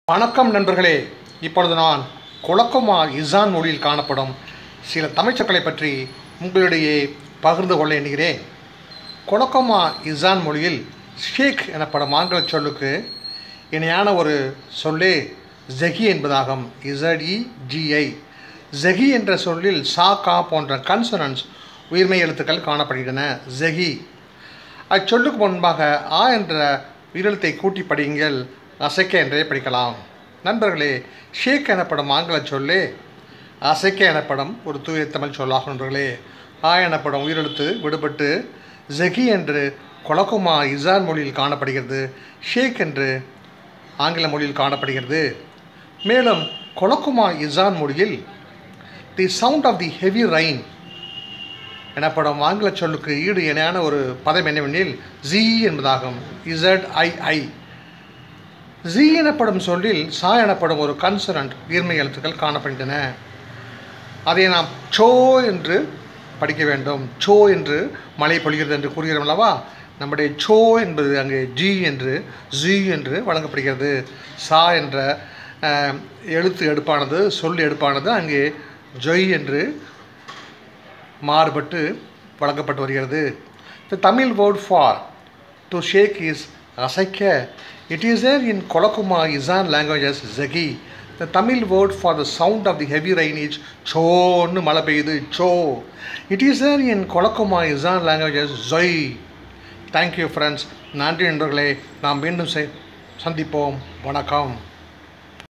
வணக்கம் நண்பர்களே. இப்பொழுது நான் கொலக்குமா இசான் மொழியில் காணப்படும் சில தமிழ்ச்சொற்களை பற்றி உங்களிடையே பகிர்ந்து கொள்ள எண்ணுகிறேன். கொலக்குமா இசான் மொழியில் ஷேக் எனப்படும் ஆங்கில சொல்லுக்கு இணையான ஒரு சொல்லே ஜகி என்பதாகும். ZEGI. ஜகி என்ற சொல்லில் சா கா போன்ற கன்சனன்ஸ் உயிர்மெய் எழுத்துக்கள் காணப்படுகின்றன. ஜகி. அச்சொல்லுக்கு முன்பாக ஆ என்ற உயிரெழுத்தை கூட்டி படியுங்கள். அசைக்க என்றே படிக்கலாம். நண்பர்களே, ஷேக் எனப்படும் ஆங்கில சொல்லே அசைக்க எனப்படும் ஒரு தூய தமிழ் சொல்லாகும். நண்பர்களே, ஆ எனப்படும் உயிரெழுத்து விடுபட்டு ஜகி என்று கொலக்குமா இசான் மொழியில் காணப்படுகிறது. ஷேக் என்று ஆங்கில மொழியில் காணப்படுகிறது. மேலும் கொலக்குமா இசான் மொழியில் the sound of the heavy rain எனப்படும் ஆங்கில சொல்லுக்கு ஈடு இணையான ஒரு பதம் என்னவெனில் ஜி என்பதாகும். ZII. ஜி எனப்படும் சொல்லில் சா எனப்படும் ஒரு கன்சனன்ட் உயிர்மெய் எழுத்துக்கள் காணப்படுகின்றன. அதை நாம் சோ என்று படிக்க வேண்டும். சோ என்று மழை பொழிகிறது என்று கூறுகிறோம் அல்லவா? நம்முடைய சோ என்பது அங்கே ஜி என்று வழங்கப்படுகிறது. சா என்ற எழுத்து எடுப்பானது சொல் எடுப்பானது அங்கே ஜொய் என்று மாறுபட்டு வழங்கப்பட்டு வருகிறது. The Tamil word for to shake is அசைக்க. It is there in Kolakuma Izan language as Zagi. The Tamil word for the sound of the heavy rain is Cho. மழை பெய்யுது, Cho. It is there in Kolakuma Izan language as Zoi. Thank you friends. நன்றி நண்பர்களே. நாம் மீண்டும் சந்திப்போம். வணக்கம்.